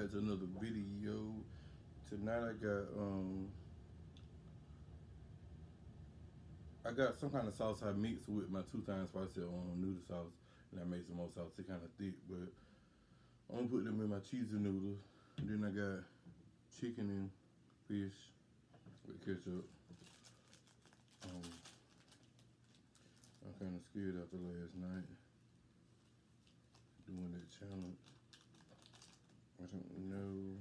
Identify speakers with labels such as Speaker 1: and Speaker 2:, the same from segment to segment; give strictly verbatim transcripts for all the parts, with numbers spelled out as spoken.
Speaker 1: back to another video. Tonight I got um I got some kind of sauce I mixed with my two times spicy on noodle sauce, and I made some more sauce. It's kind of thick, but I'm gonna put them in my cheesy noodles. And then I got chicken and fish with ketchup. Um, I'm kind of scared after last night doing that challenge. I don't know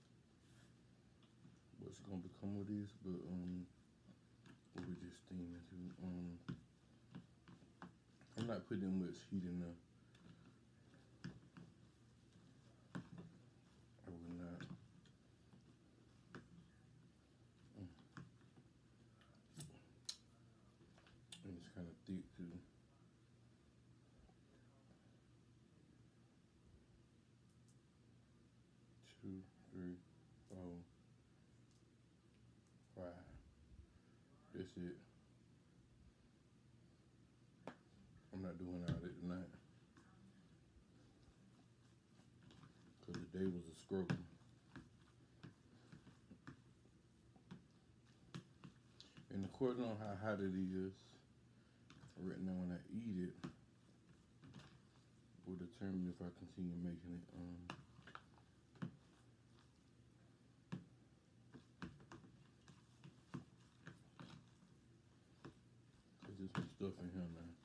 Speaker 1: what's gonna become of this, but um, what we just steaming too. Um, I'm not putting much heat in there. I will not. Mm. And it's kind of thick too. Two, three, four, five. That's it. I'm not doing all that tonight because the day was a struggle. And according on how hot it is, right now when I eat it, will determine if I continue making it. Um, cause there's some stuff in here now.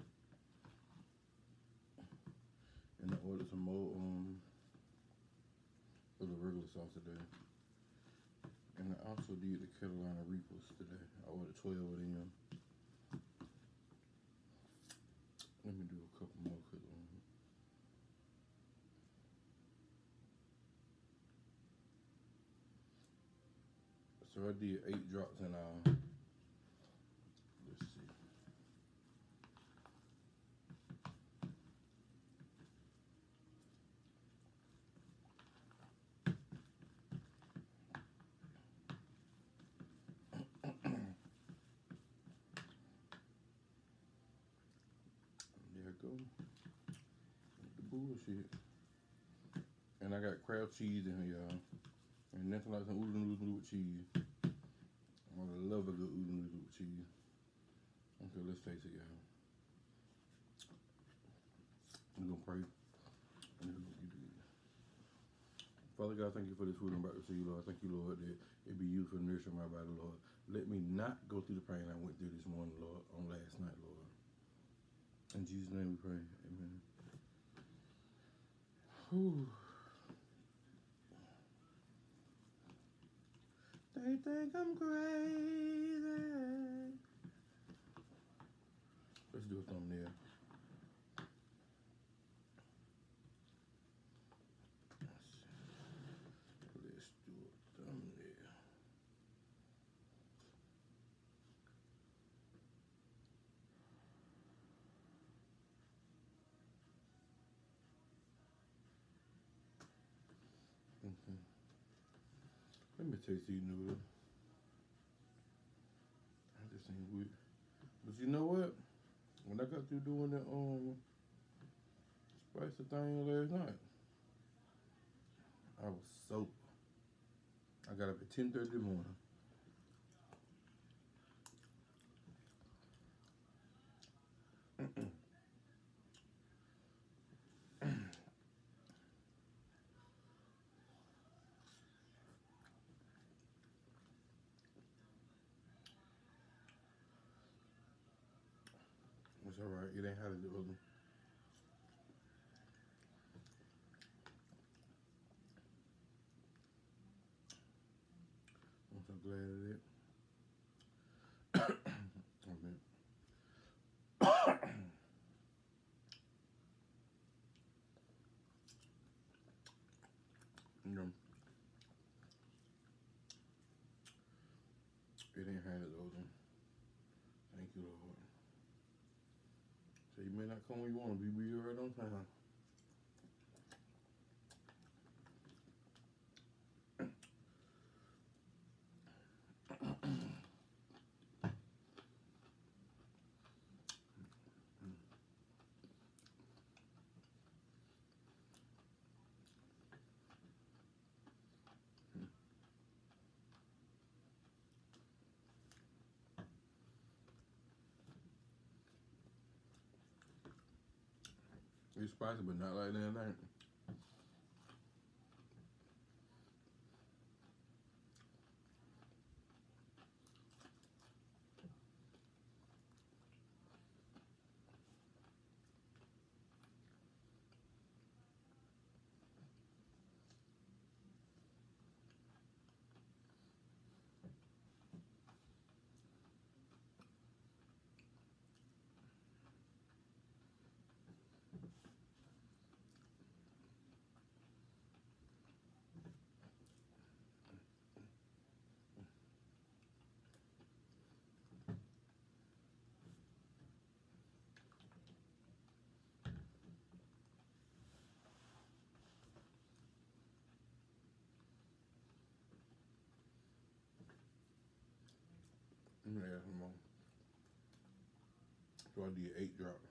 Speaker 1: And I ordered some more um of the regular sauce today. And I also did the Carolina Reapers today. I ordered twelve of them. Let me do a couple more. Cause, um, so I did eight drops in all. Let's see. There I go. The bullshit. And I got crab cheese in here, y'all. And nothing like some oodle noodles with cheese. I love a good oodle noodle with cheese. Okay, let's face it, y'all. We're gonna pray. Father God, thank you for this food I'm about to see, Lord. Thank you, Lord, that it be used for nourishing my body, Lord. Let me not go through the pain I went through this morning, Lord, on last night, Lord. In Jesus' name we pray, amen. Whew. They think I'm crazy. Let's do a thumbnail. Let's do a thumbnail. Okay. Let me taste these noodles. I just ain't weird. But you know what? When I got through doing the um spicy thing last night, I was sober. I got up at ten thirty in the morning. It's alright, it ain't how to do it. I'm so glad of it. Okay. You know, it ain't had it though. Thank you, Lord. So you may not come when you want to be, but you're right on time. It's spicy, but not like that night. Yeah, some more. So I did eight drops.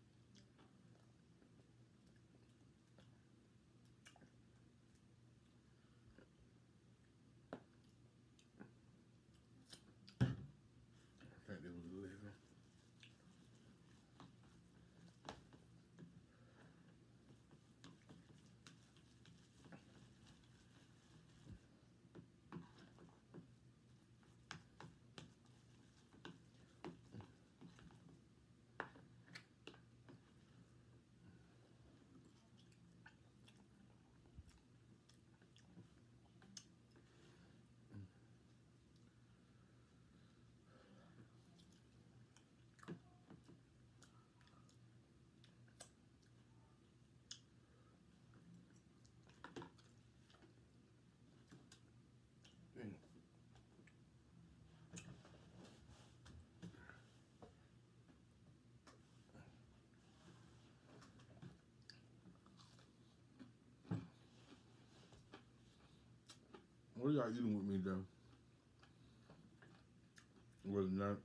Speaker 1: I think it was eleven. What are y'all eating with me though? Was not.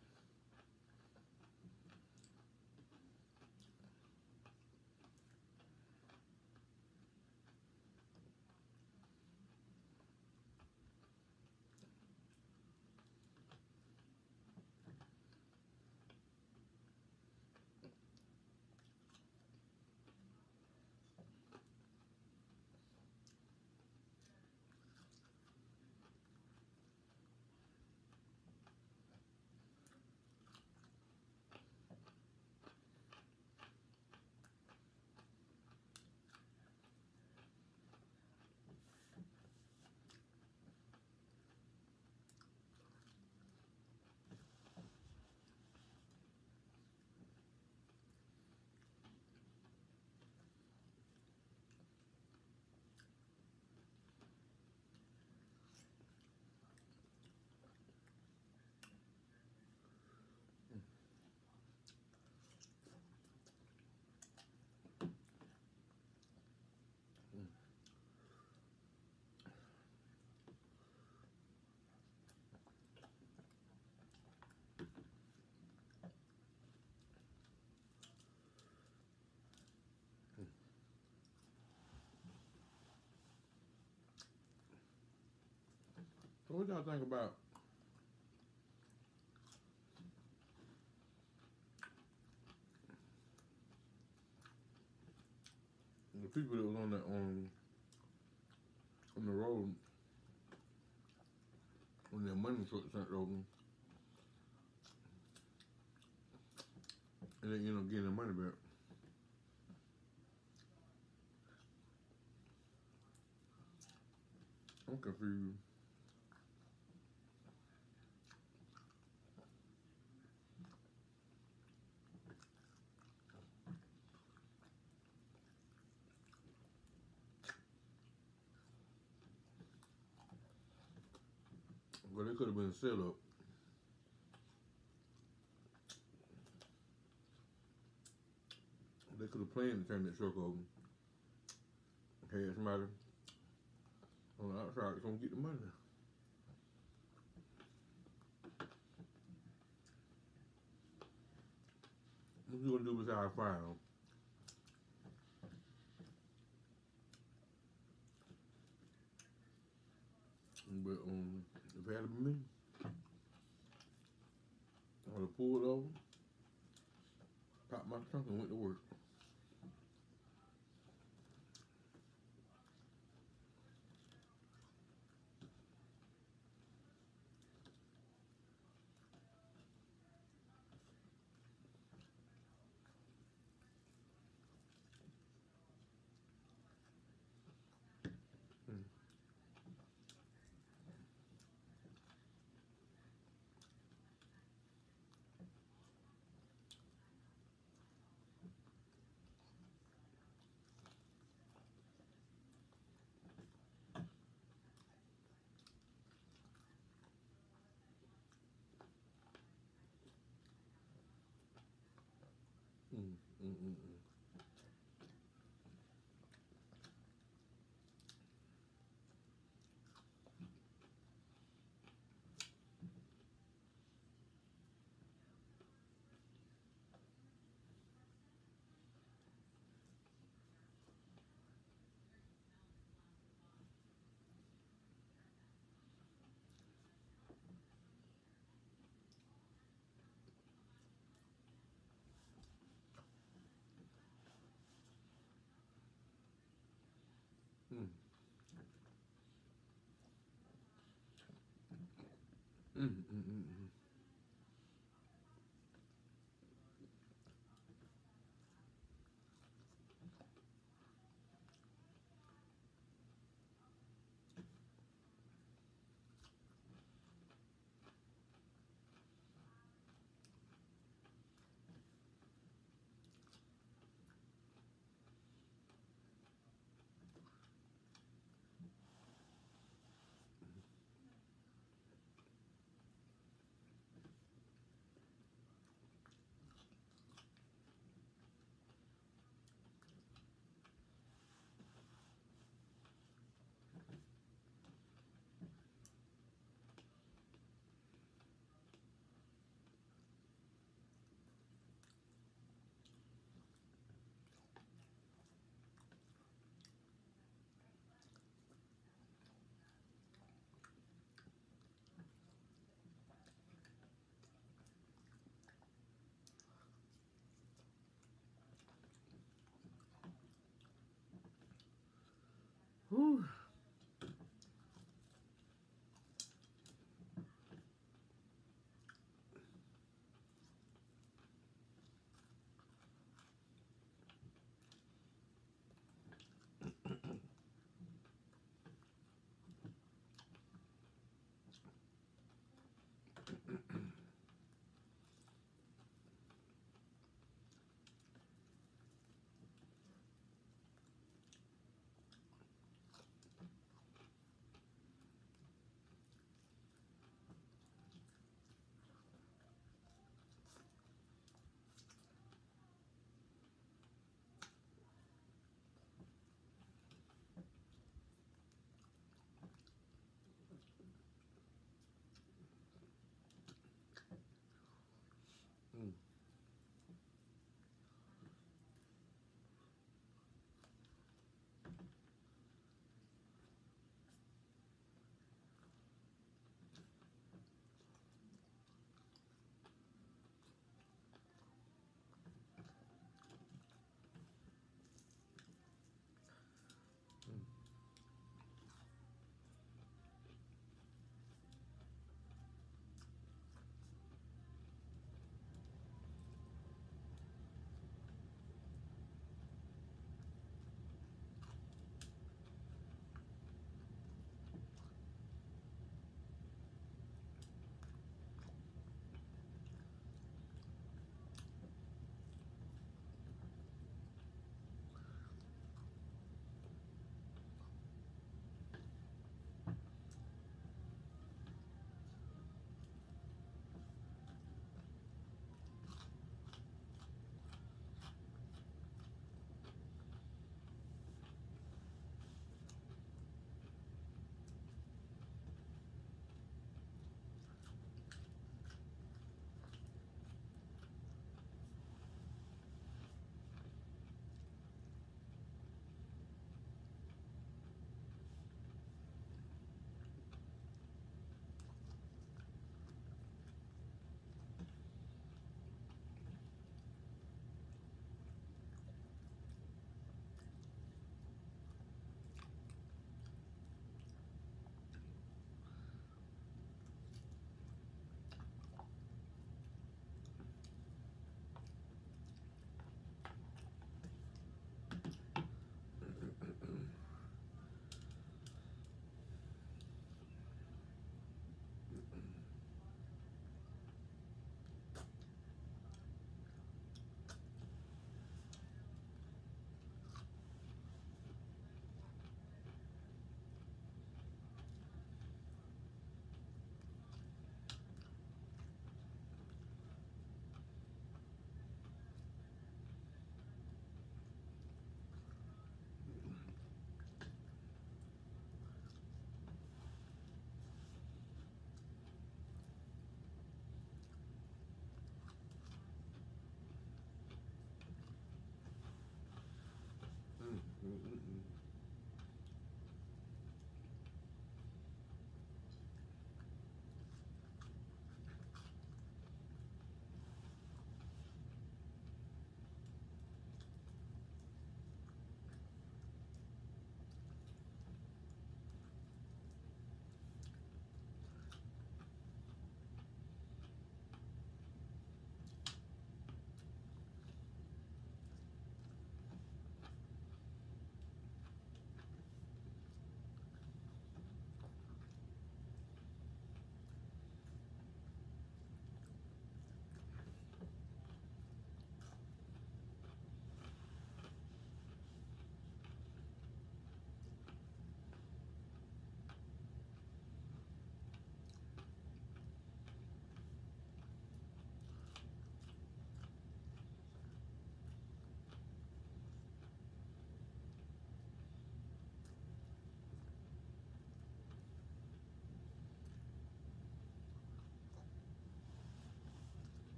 Speaker 1: So what y'all think about the people that was on that on on the road when their money truck turned over and they end up getting their money back? I'm confused. Well, they could have been set up. They could have planned to turn that truck over. Had somebody on the outside that's gonna get the money. What you gonna do besides fire them? But um, if it had been me, I would have pulled over, popped my trunk, and went to work. mm, mm, mm. Mm. Mm, mm, mm, mm. Whew.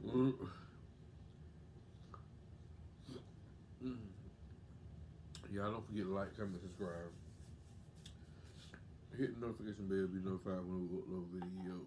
Speaker 2: Mm. Mm. Y'all don't forget to like, comment, subscribe. Hit the notification bell, be notified when we upload videos.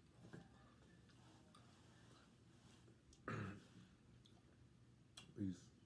Speaker 2: Peace.